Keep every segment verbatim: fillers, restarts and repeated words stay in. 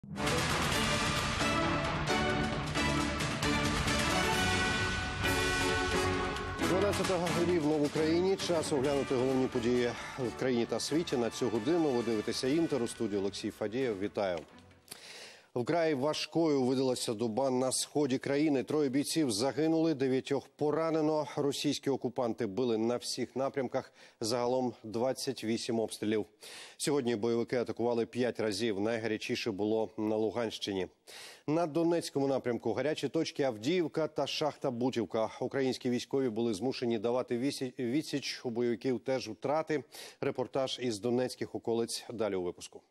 дванадцята рівно в Україні. Час оглянути головні події в країні та світі на цю годину. Ви дивитеся «Інтер», у студії Олексій Фадієв. Вітаю. Вкрай важкою видалася доба на сході країни. Троє бійців загинули, дев'ятьох поранено. Російські окупанти били на всіх напрямках. Загалом двадцять вісім обстрілів. Сьогодні бойовики атакували п'ять разів. Найгарячіше було на Луганщині. На Донецькому напрямку гарячі точки Авдіївка та Шахта-Бутівка. Українські військові були змушені давати відсіч. У бойовиків теж втрати. Репортаж із донецьких околиць далі у випуску.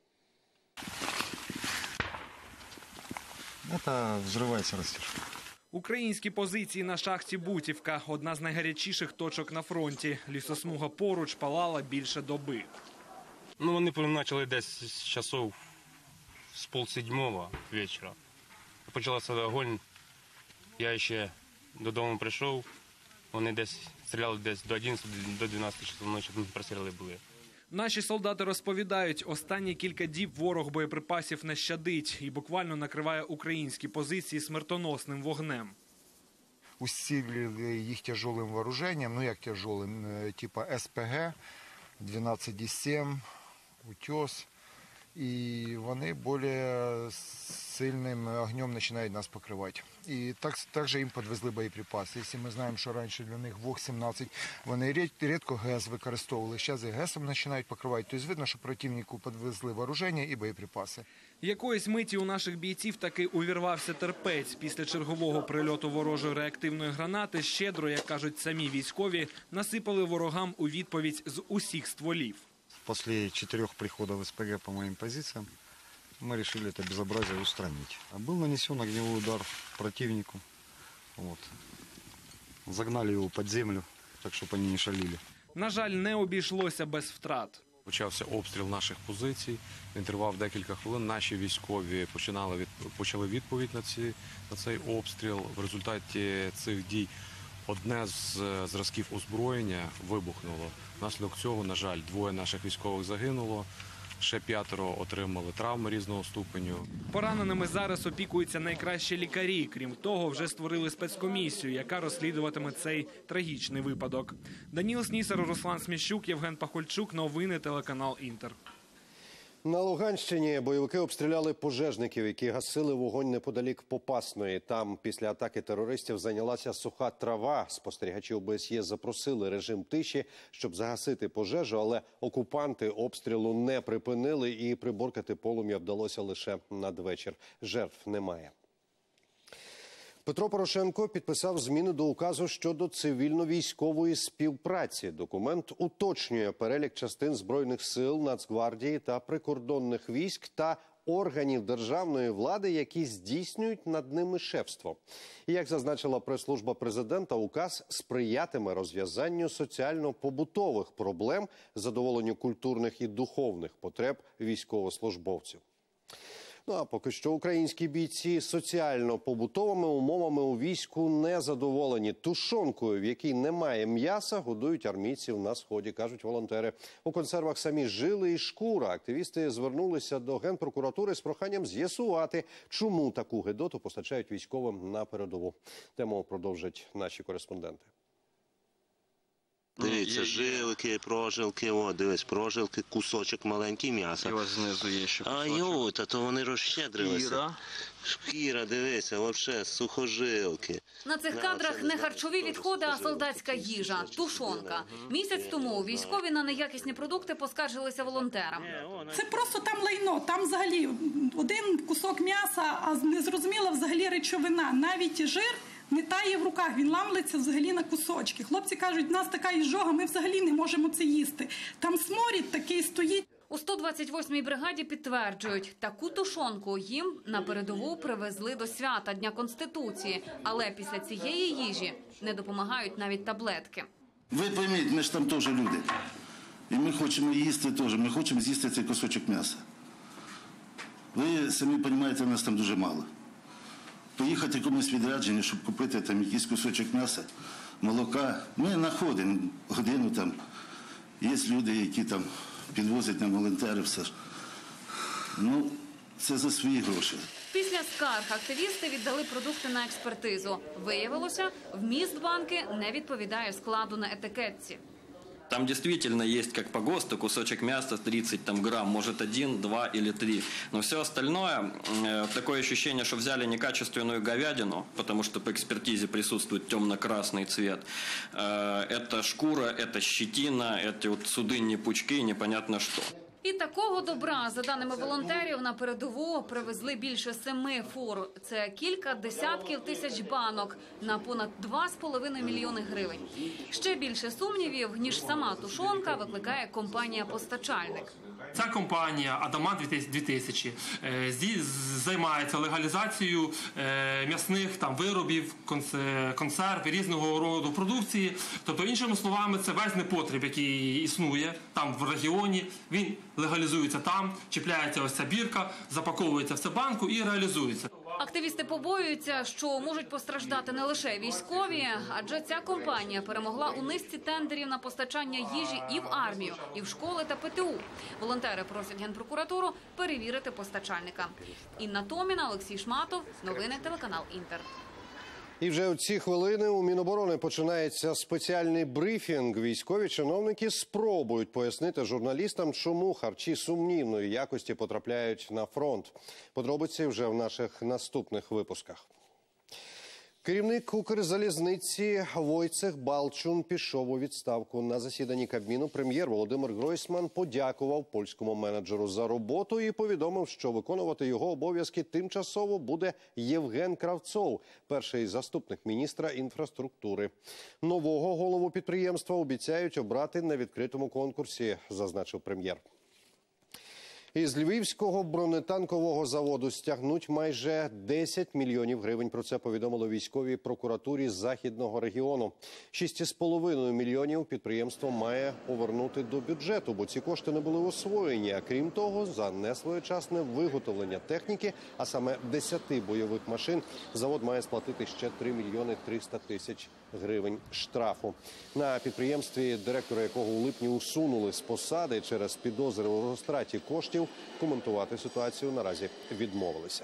Це взривається розтяжка. Українські позиції на шахті Бутівка – одна з найгарячіших точок на фронті. Лісосмуга поруч палала більше доби. Ну, вони почали десь з часов з полседьмого вечора. Почався вогонь, я ще додому прийшов, вони десь стріляли десь до одинадцяти, до дванадцяти часов ночі, простріли були. Наші солдати розповідають, останні кілька діб ворог боєприпасів не щадить і буквально накриває українські позиції смертоносним вогнем. Усилили їх тяжелим вооруженням, ну як тяжелим, типа ес пе ге, дванадцять сім, утес. І вони більш сильним огнем починають нас покривати. І так, також їм підвезли боєприпаси. Якщо ми знаємо, що раніше для них вог сімнадцять, вони рідко ГЕС використовували. Зараз і ГЕСом починають покривати. Тобто видно, що противнику підвезли вооруження і боєприпаси. Якоїсь миті у наших бійців таки увірвався терпець. Після чергового прильоту ворожої реактивної гранати щедро, як кажуть самі військові, насипали ворогам у відповідь з усіх стволів. После четырех приходов эс пэ гэ по моим позициям мы решили это безобразие устранить. Был нанесен огневой удар противнику. Вот. Загнали его под землю, так чтобы они не шалили. На жаль, не обійшлося без втрат. Почався обстріл наших позицій, він тривав декілька хвилин. Наші військові починали від, почали відповідь на, ці, на цей обстріл. В результаті цих дій одне з зразків озброєння вибухнуло. Внаслідок цього, на жаль, двоє наших військових загинуло, ще п'ятеро отримали травми різного ступеню. Пораненими зараз опікуються найкращі лікарі. Крім того, вже створили спецкомісію, яка розслідуватиме цей трагічний випадок. Даніл Снісар, Руслан Сміщук, Євген Пахольчук. Новини, телеканал «Інтер». На Луганщині бойовики обстріляли пожежників, які гасили вогонь неподалік Попасної. Там після атаки терористів зайнялася суха трава. Спостерігачі о бе ес є запросили режим тиші, щоб загасити пожежу, але окупанти обстрілу не припинили і приборкати полум'я вдалося лише надвечір. Жертв немає. Петро Порошенко підписав зміни до указу щодо цивільно-військової співпраці. Документ уточнює перелік частин Збройних сил, Нацгвардії та прикордонних військ та органів державної влади, які здійснюють над ними шефство. І, як зазначила прес-служба президента, указ сприятиме розв'язанню соціально-побутових проблем, задоволенню культурних і духовних потреб військовослужбовців. Ну а поки що українські бійці соціально-побутовими умовами у війську не задоволені. Тушонкою, в якій немає м'яса, годують армійців на Сході, кажуть волонтери. У консервах самі жили і шкура. Активісти звернулися до Генпрокуратури з проханням з'ясувати, чому таку гидоту постачають військовим на передову. Тему продовжать наші кореспонденти. Дивіться, жилки, прожилки, о, дивись, прожилки, кусочок маленький м'яса. І ось знизу є ще кусочок. А йо, та то вони розщедрилися. Шкіра. Шкіра, дивися, взагалі, сухожилки. На цих кадрах не харчові відходи, а солдатська їжа – тушонка. Місяць тому військові на неякісні продукти поскаржилися волонтерам. Це просто там лайно, там взагалі один кусок м'яса, а незрозуміла взагалі речовина, навіть жир не тає в руках, він ламлиться взагалі на кусочки. Хлопці кажуть, у нас така іжога, ми взагалі не можемо це їсти. Там сморід такий стоїть. У сто двадцять восьмій бригаді підтверджують, таку тушонку їм на передову привезли до свята Дня Конституції. Але після цієї їжі не допомагають навіть таблетки. Ви пойміть, ми ж там теж люди. І ми хочемо їсти теж, ми хочемо з'їсти цей кусочок м'яса. Ви самі розумієте, у нас там дуже мало. Поїхати в комусь відрядження, щоб купити там якийсь кусочок м'яса, молока. Ми знаходимо годину там. Є люди, які там підвозять нам волонтери, все ж. Ну, це за свої гроші. Після скарг активісти віддали продукти на експертизу. Виявилося, вміст банки не відповідає складу на етикетці. Там действительно есть как по ГОСТу кусочек мяса тридцать там, грамм, может один, два или три. Но все остальное, э, такое ощущение, что взяли некачественную говядину, потому что по экспертизе присутствует темно-красный цвет. Э, это шкура, это щетина, эти вот судынные пучки, непонятно что. І такого добра, за даними волонтерів, на передову привезли більше семи фур. Це кілька десятків тисяч банок на понад два з половиною мільйони гривень. Ще більше сумнівів, ніж сама тушонка, викликає компанія-постачальник. Ця компанія «Адамант дві тисячі» займається легалізацією м'ясних там виробів, консерв і різного роду продукції. Тобто, іншими словами, це весь непотріб, який існує там в регіоні. Він легалізується там, чіпляється ось ця бірка, запаковується в цю банку і реалізується. Активісти побоюються, що можуть постраждати не лише військові, адже ця компанія перемогла у низці тендерів на постачання їжі і в армію, і в школи та ПТУ. Волонтери просять Генпрокуратуру перевірити постачальника. Інна Томіна, Олексій Шматов. Новини телеканал «Інтер». І вже у ці хвилини у Міноборони починається спеціальний брифінг. Військові чиновники спробують пояснити журналістам, чому харчі сумнівної якості потрапляють на фронт. Подробиці вже в наших наступних випусках. Керівник Укрзалізниці Войцех Балчун пішов у відставку. На засіданні Кабміну прем'єр Володимир Гройсман подякував польському менеджеру за роботу і повідомив, що виконувати його обов'язки тимчасово буде Євген Кравцов, перший заступник міністра інфраструктури. Нового голову підприємства обіцяють обрати на відкритому конкурсі, зазначив прем'єр. Із Львівського бронетанкового заводу стягнуть майже десять мільйонів гривень. Про це повідомили військовій прокуратурі Західного регіону. шість з половиною мільйонів підприємство має повернути до бюджету, бо ці кошти не були освоєні. А крім того, за несвоєчасне виготовлення техніки, а саме десяти бойових машин, завод має сплатити ще три мільйони триста тисяч гривень штрафу. На підприємстві, директора якого у липні усунули з посади через підозри у розтраті коштів, коментувати ситуацію наразі відмовилися.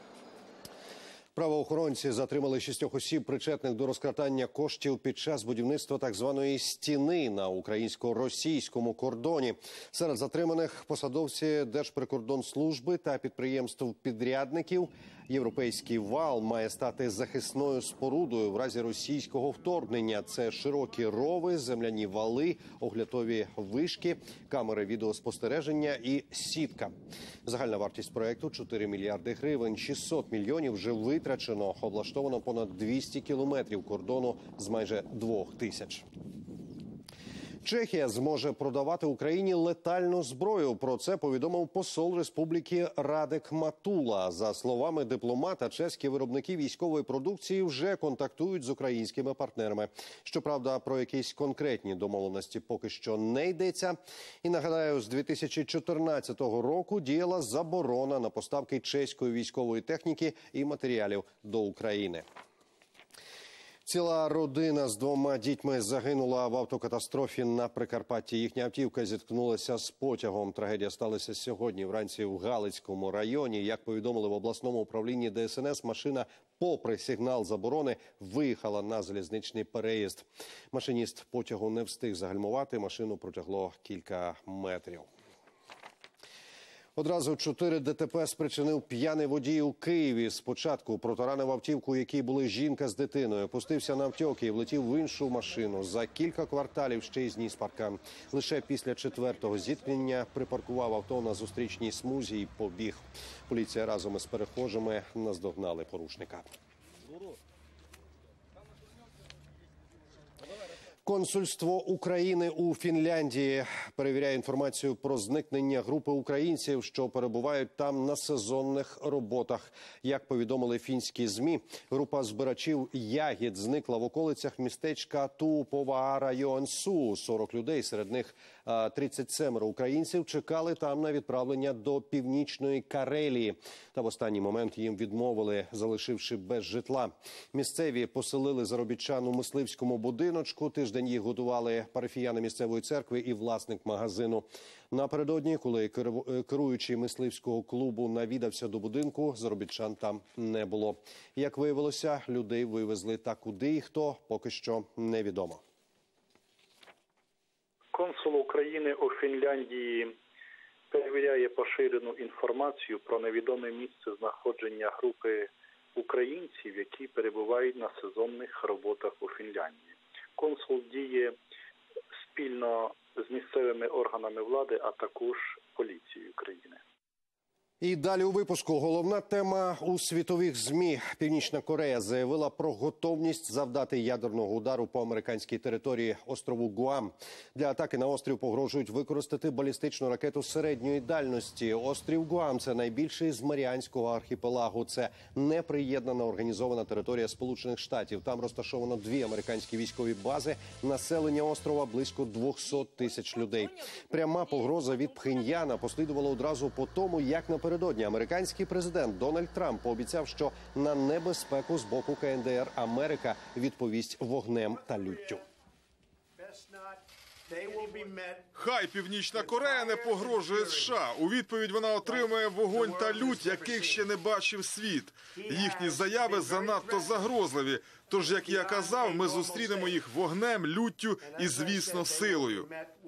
Правоохоронці затримали шістьох осіб, причетних до розкрадання коштів під час будівництва так званої стіни на українсько-російському кордоні. Серед затриманих посадовці Держприкордонслужби та підприємств-підрядників. Європейський вал має стати захисною спорудою в разі російського вторгнення. Це широкі рови, земляні вали, оглядові вишки, камери відеоспостереження і сітка. Загальна вартість проєкту – чотири мільярди гривень. шістсот мільйонів вже витрачено. Облаштовано понад двісті кілометрів кордону з майже двох тисяч. Чехія зможе продавати Україні летальну зброю. Про це повідомив посол Республіки Радек Матула. За словами дипломата, чеські виробники військової продукції вже контактують з українськими партнерами. Щоправда, про якісь конкретні домовленості поки що не йдеться. І нагадаю, з дві тисячі чотирнадцятого року діяла заборона на поставки чеської військової техніки і матеріалів до України. Ціла родина з двома дітьми загинула в автокатастрофі на Прикарпатті. Їхня автівка зіткнулася з потягом. Трагедія сталася сьогодні вранці в Галицькому районі. Як повідомили в обласному управлінні Де Ес Ен Ес, машина, попри сигнал заборони, виїхала на залізничний переїзд. Машиніст потягу не встиг загальмувати, машину протягло кілька метрів. Одразу чотири Де Те Пе спричинив п'яний водій у Києві. Спочатку протаранив автівку, у якій були жінка з дитиною. Пустився на навтьоки і влетів в іншу машину. За кілька кварталів ще й зніс паркан. Лише після четвертого зіткнення припаркував авто на зустрічній смузі і побіг. Поліція разом із перехожими наздогнали порушника. Консульство України у Фінляндії перевіряє інформацію про зникнення групи українців, що перебувають там на сезонних роботах. Як повідомили фінські ЗМІ, група збирачів ягід зникла в околицях містечка Туупова Йоансу. сорок людей, серед них тридцять сім українців, чекали там на відправлення до Північної Карелії. Та в останній момент їм відмовили, залишивши без житла. Місцеві поселили заробітчан у мисливському будиночку. Тиждень тиждень їх готували парафіяни місцевої церкви і власник магазину. Напередодні, коли керуючий мисливського клубу навідався до будинку, заробітчан там не було. Як виявилося, людей вивезли, та куди і хто, поки що невідомо. Консул України у Фінляндії перевіряє поширену інформацію про невідоме місце знаходження групи українців, які перебувають на сезонних роботах у Фінляндії. Консул діє спільно з місцевими органами влади, а також поліцією країни. І далі у випуску головна тема у світових ЗМІ. Північна Корея заявила про готовність завдати ядерного удару по американській території острову Гуам. Для атаки на острів погрожують використати балістичну ракету середньої дальності. Острів Гуам – це найбільший з Маріанського архіпелагу. Це неприєднана організована територія Сполучених Штатів. Там розташовано дві американські військові бази. Населення острова близько двохсот тисяч людей. Пряма погроза від Пхеньяна послідувала одразу по тому, як на Напередодні американський президент Дональд Трамп пообіцяв, що на небезпеку з боку КНДР Америка відповість вогнем та люттю. Хай Північна Корея не погрожує США. У відповідь вона отримує вогонь та лють, яких ще не бачив світ. Їхні заяви занадто загрозливі. Тож, як я казав, ми зустрінемо їх вогнем, люттю і, звісно, силою.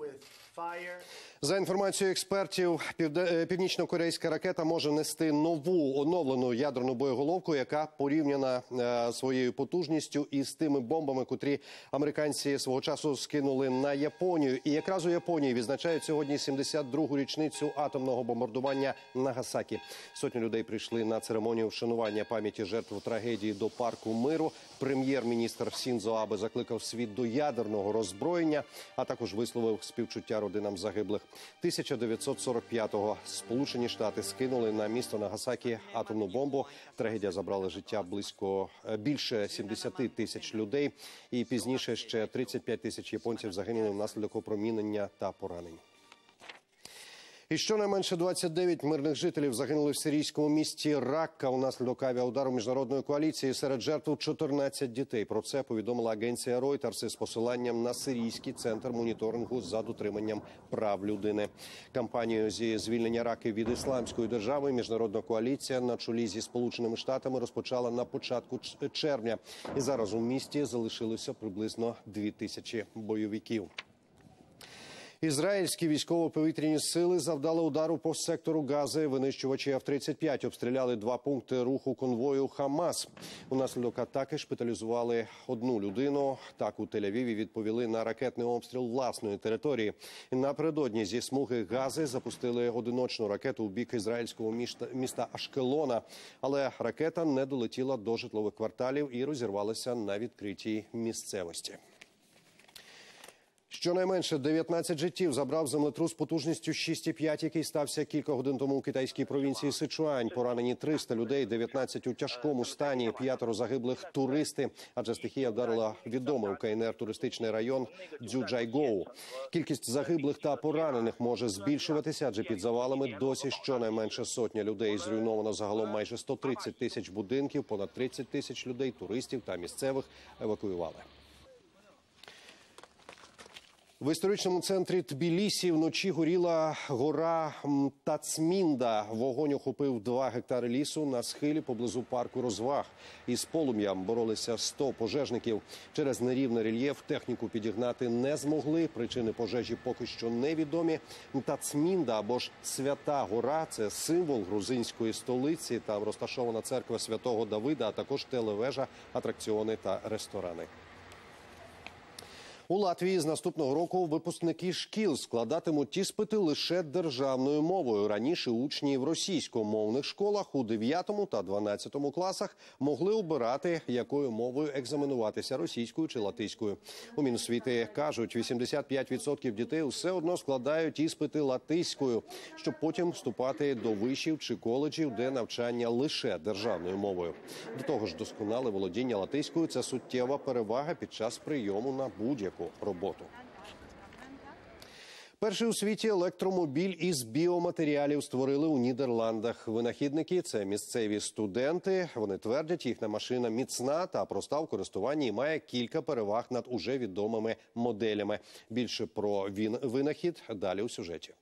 За інформацією експертів, північно-корейська ракета може нести нову оновлену ядерну боєголовку, яка порівняна е, своєю потужністю із тими бомбами, котрі американці свого часу скинули на Японію. І якраз у Японії відзначають сьогодні сімдесят другу річницю атомного бомбардування Нагасакі. Сотні людей прийшли на церемонію вшанування пам'яті жертв трагедії до парку миру. Прем'єр-міністр Сіндзо Абе закликав світ до ядерного роззброєння, а також висловив співчуття родинам загиблих. тисяча дев'ятсот сорок п'ятого Сполучені Штати скинули на місто Нагасакі атомну бомбу. Трагедія забрала життя близько більше сімдесят тисяч людей. І пізніше ще тридцять п'ять тисяч японців загинули внаслідок опромінення та поранень. І щонайменше двадцять дев'ять мирних жителів загинули в сирійському місті Ракка унаслідок авіаудару міжнародної коаліції. Серед жертв чотирнадцять дітей. Про це повідомила агенція Reuters із посиланням на сирійський центр моніторингу за дотриманням прав людини. Кампанію зі звільнення Раки від ісламської держави міжнародна коаліція на чолі зі Сполученими Штатами розпочала на початку червня. І зараз у місті залишилося приблизно дві тисячі бойовиків. Ізраїльські військово-повітряні сили завдали удару по сектору Гази. Винищувачі Еф тридцять п'ять обстріляли два пункти руху конвою Хамас. Унаслідок атаки шпиталізували одну людину. Так у Тель-Авіві відповіли на ракетний обстріл власної території. Напередодні зі смуги Гази запустили одиночну ракету у бік ізраїльського міста, міста Ашкелона. Але ракета не долетіла до житлових кварталів і розірвалася на відкритій місцевості. Щонайменше дев'ятнадцять життів забрав землетрус потужністю шість і п'ять, який стався кілька годин тому у китайській провінції Сичуань. Поранені триста людей, дев'ятнадцять у тяжкому стані, п'ятеро загиблих туристи, адже стихія вдарила відомий у КНР туристичний район Цзюджайгоу. Кількість загиблих та поранених може збільшуватися, адже під завалами досі щонайменше сотня людей. Зруйновано загалом майже сто тридцять тисяч будинків, понад тридцять тисяч людей, туристів та місцевих евакуювали. В історичному центрі Тбілісі вночі горіла гора Тацмінда. Вогонь охопив два гектари лісу на схилі поблизу парку розваг. Із полум'ям боролися сто пожежників. Через нерівний рельєф техніку підігнати не змогли. Причини пожежі поки що невідомі. Тацмінда або ж Свята гора – це символ грузинської столиці. Там розташована церква Святого Давида, а також телевежа, атракціони та ресторани. У Латвії з наступного року випускники шкіл складатимуть іспити лише державною мовою. Раніше учні в російськомовних школах у дев'ятому та дванадцятому класах могли обирати, якою мовою екзаменуватися – російською чи латиською. У Міносвіти кажуть, вісімдесят п'ять відсотків дітей все одно складають іспити латиською, щоб потім вступати до вишів чи коледжів, де навчання лише державною мовою. До того ж, досконале володіння латиською – це суттєва перевага під час прийому на будь-яку роботу. Перший у світі електромобіль із біоматеріалів створили у Нідерландах. Винахідники – це місцеві студенти. Вони твердять, їхня машина міцна та проста в користуванні і має кілька переваг над уже відомими моделями. Більше про він винахід далі у сюжеті.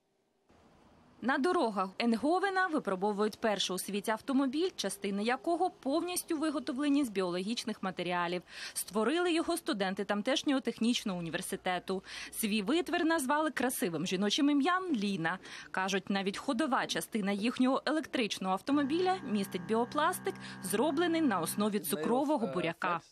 На дорогах Ейндховена випробовують перший у світі автомобіль, частини якого повністю виготовлені з біологічних матеріалів. Створили його студенти тамтешнього технічного університету. Свій витвір назвали красивим жіночим ім'ям Ліна. Кажуть, навіть ходова частина їхнього електричного автомобіля містить біопластик, зроблений на основі цукрового буряка.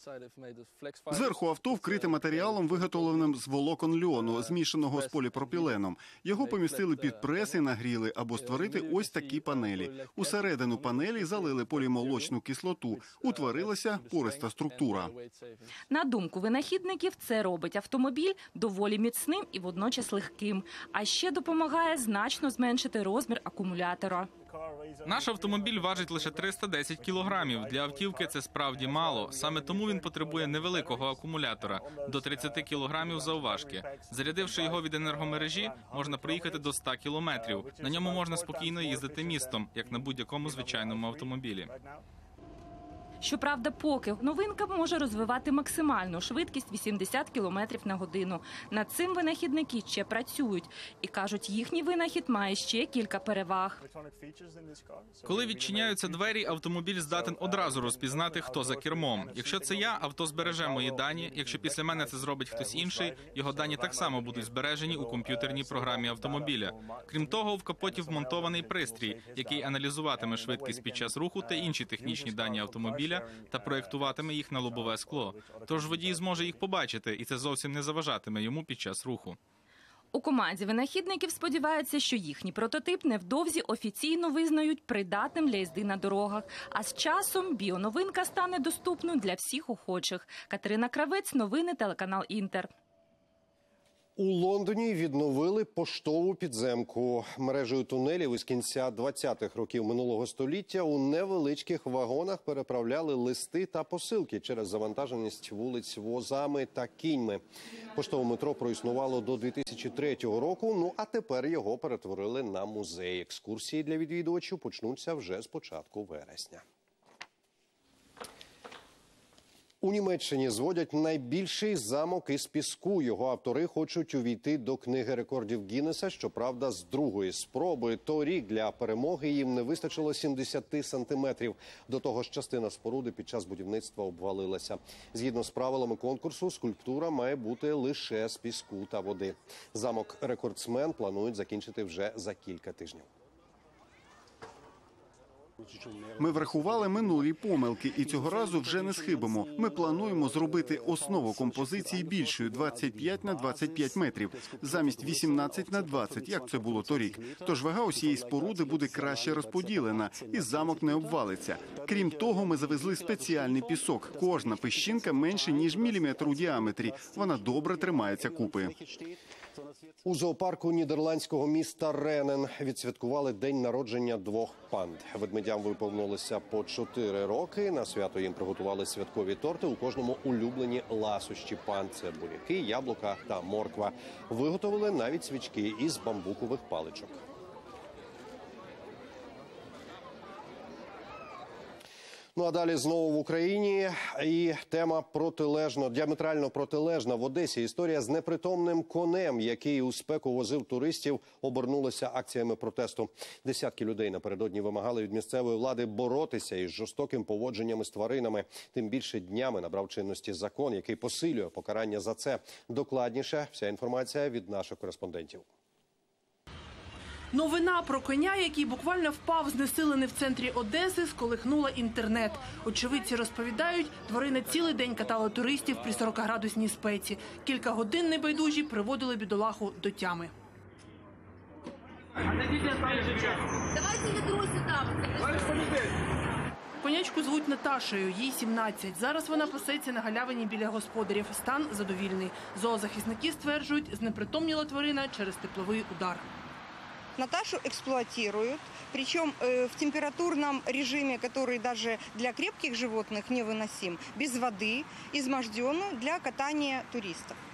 Зверху авто вкрите матеріалом, виготовленим з волокон льону, змішаного з поліпропіленом. Його помістили під прес і нагріли, або створити ось такі панелі. Усередину панелі залили полімолочну кислоту. Утворилася пориста структура. На думку винахідників, це робить автомобіль доволі міцним і водночас легким. А ще допомагає значно зменшити розмір акумулятора. Наш автомобіль важить лише триста десять кілограмів. Для автівки це справді мало. Саме тому він потребує невеликого акумулятора – до тридцяти кілограмів завважки. Зарядивши його від енергомережі, можна проїхати до ста кілометрів. На ньому можна спокійно їздити містом, як на будь-якому звичайному автомобілі. Щоправда, поки новинка може розвивати максимальну швидкість вісімдесят кілометрів на годину. Над цим винахідники ще працюють. І кажуть, їхній винахід має ще кілька переваг. Коли відчиняються двері, автомобіль здатен одразу розпізнати, хто за кермом. Якщо це я, авто збереже мої дані. Якщо після мене це зробить хтось інший, його дані так само будуть збережені у комп'ютерній програмі автомобіля. Крім того, в капоті вмонтований пристрій, який аналізуватиме швидкість під час руху та інші технічні дані автомобіля та проєктуватиме їх на лобове скло. Тож водій зможе їх побачити, і це зовсім не заважатиме йому під час руху. У команді винахідників сподіваються, що їхній прототип невдовзі офіційно визнають придатним для їзди на дорогах. А з часом біоновинка стане доступною для всіх охочих. Катерина Кравець, новини, телеканал «Інтер». У Лондоні відновили поштову підземку. Мережею тунелів із кінця двадцятих років минулого століття у невеличких вагонах переправляли листи та посилки через завантаженість вулиць возами та кіньми. Поштове метро проіснувало до дві тисячі третього року, ну а тепер його перетворили на музей. Екскурсії для відвідувачів почнуться вже з початку вересня. У Німеччині зводять найбільший замок із піску. Його автори хочуть увійти до книги рекордів Гіннеса, щоправда, з другої спроби. Торік для перемоги їм не вистачило сімдесят сантиметрів. До того ж, частина споруди під час будівництва обвалилася. Згідно з правилами конкурсу, скульптура має бути лише з піску та води. Замок «Рекордсмен» планують закінчити вже за кілька тижнів. Ми врахували минулі помилки і цього разу вже не схибимо. Ми плануємо зробити основу композиції більшою – двадцять п'ять на двадцять п'ять метрів, замість вісімнадцять на двадцять, як це було торік. Тож вага усієї споруди буде краще розподілена і замок не обвалиться. Крім того, ми завезли спеціальний пісок. Кожна піщинка менше, ніж міліметр у діаметрі. Вона добре тримається купи. У зоопарку нідерландського міста Ренен відсвяткували день народження двох панд. Ведмедям виповнилося по чотири роки. На свято їм приготували святкові торти. У кожному улюблені ласощі панд – це буряки, яблука та морква. Виготовили навіть свічки із бамбукових паличок. Ну а далі знову в Україні і тема протилежно, діаметрально протилежна. В Одесі історія з непритомним конем, який у спеку возив туристів, обернулася акціями протесту. Десятки людей напередодні вимагали від місцевої влади боротися із жорстоким поводженням із тваринами. Тим більше днями набрав чинності закон, який посилює покарання за це. Докладніше вся інформація від наших кореспондентів. Новина про коня, який буквально впав знесилений в центрі Одеси, сколихнула інтернет. Очевидці розповідають, тварина цілий день катала туристів при сорокаградусній спеці. Кілька годин небайдужі приводили бідолаху до тями. Конячку звуть Наташею, їй сімнадцять. Зараз вона пасеться на галявині біля господарів. Стан задовільний. Зоозахисники стверджують, знепритомніла тварина через тепловий удар. Наташу эксплуатируют, причем э, в температурном режиме, который даже для крепких животных невыносим, без воды, изможденную для катания туристов.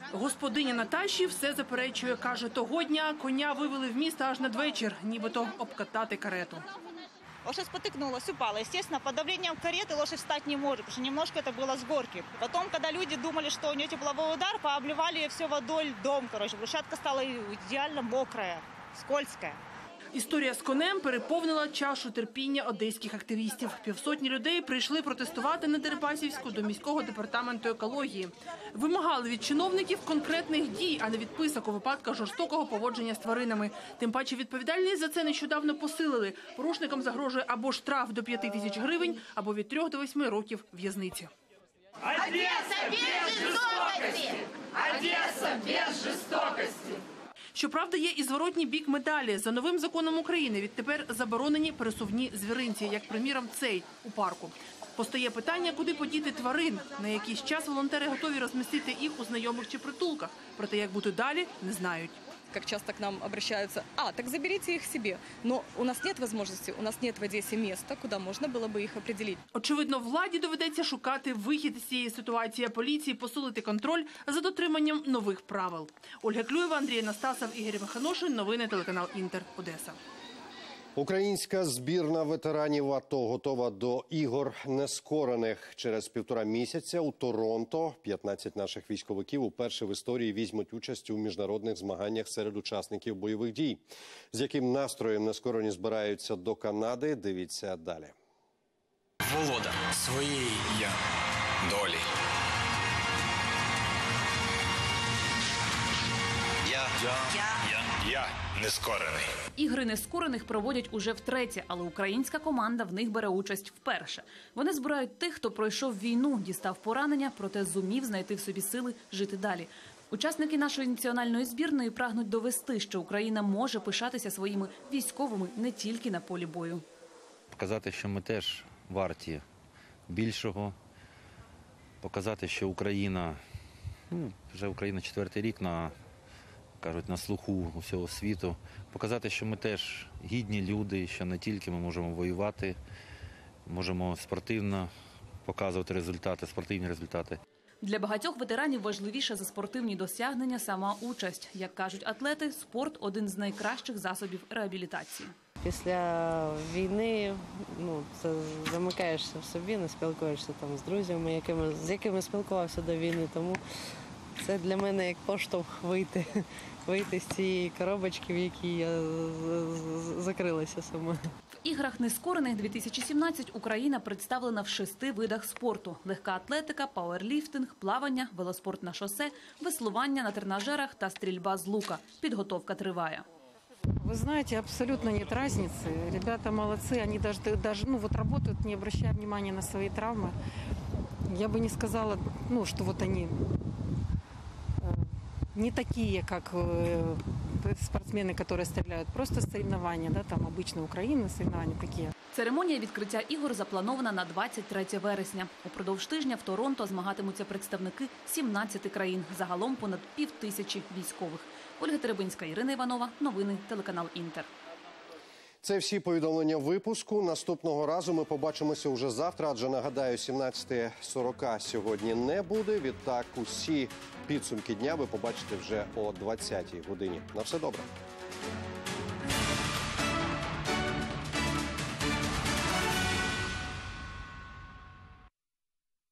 Господиня Наташі все заперечує. Каже, того дня коня вивели в місто аж надвечір, нібито обкатати карету. Лошадь спотыкнулась, упала. Естественно, под давлением кареты лошадь встать не может, потому что немножко это было с горки. Потом, когда люди думали, что у нее тепловой удар, пообливали ее все водой, льдом, короче. Лошадка стала идеально мокрая, скользкая. Історія з конем переповнила чашу терпіння одеських активістів. Півсотні людей прийшли протестувати на Дерипасівську до міського департаменту екології. Вимагали від чиновників конкретних дій, а не відписок у випадках жорстокого поводження з тваринами. Тим паче відповідальність за це нещодавно посилили. Порушникам загрожує або штраф до п'яти тисяч гривень, або від трьох до восьми років в'язниці. Одеса без жорстокості! Одеса без жорстокості! Щоправда, є і зворотній бік медалі. За новим законом України відтепер заборонені пересувні звіринці, як, приміром, цей у парку. Постає питання, куди подіти тварин. На якийсь час волонтери готові розмістити їх у знайомих чи притулках. Проте, як бути далі, не знають. Как часто к нам обращаются, а, так заберите их себе. Но у нас нет возможности, у нас нет в Одессе места, куда можно было бы их определить. Очевидно, владі доведеться шукати вихід з цієї ситуації, а поліції посилити контроль за дотриманням нових правил. Ольга Клюєва, Андрій Анастасов, Ігор Миханошин. Новини телеканал Інтер, Одеса. Українська збірна ветеранів АТО готова до ігор нескорених. Через півтора місяця у Торонто п'ятнадцять наших військовиків уперше в історії візьмуть участь у міжнародних змаганнях серед учасників бойових дій. З яким настроєм нескорені збираються до Канади, дивіться далі. Володар своєї я долі. Я, я, я, я нескорений. Ігри нескорених проводять уже втретє, але українська команда в них бере участь вперше. Вони збирають тих, хто пройшов війну, дістав поранення, проте зумів знайти в собі сили жити далі. Учасники нашої національної збірної прагнуть довести, що Україна може пишатися своїми військовими не тільки на полі бою. Показати, що ми теж варті більшого, показати, що Україна, ну, вже Україна четвертий рік на, кажуть, на слуху усього світу, показати, що ми теж гідні люди, що не тільки ми можемо воювати, можемо спортивно показувати результати, спортивні результати. Для багатьох ветеранів важливіше за спортивні досягнення сама участь. Як кажуть атлети, спорт – один з найкращих засобів реабілітації. Після війни ну, це замикаєшся в собі, не спілкуєшся там з друзями, якими, з якими спілкувався до війни. Тому це для мене як поштовх вийти, вийти з цієї коробочки, в якій я закрилася сама. В іграх нескорених дві тисячі сімнадцять Україна представлена в шести видах спорту: легка атлетика, пауерліфтинг, плавання, велоспорт на шосе, веслування на тренажерах та стрільба з лука. Підготовка триває. Вы знаете, абсолютно нет разницы. Ребята молодцы, они даже, даже ну, вот работают, не обращая внимания на свои травмы. Я бы не сказала, ну, что вот они не такие, как спортсмены, которые стреляют. Просто соревнования, да, там обычно Украина, соревнования такие. Церемонія відкриття ігор запланована на двадцять третє вересня. Упродовж тижня в Торонто змагатимуться представники сімнадцяти країн. Загалом понад півтисячі військових. Ольга Теребинська, Ірина Іванова. Новини телеканал Інтер. Це всі повідомлення випуску. Наступного разу ми побачимося уже завтра, адже, нагадаю, сімнадцята сорок сьогодні не буде. Відтак усі підсумки дня ви побачите вже о двадцятій годині. На все добре.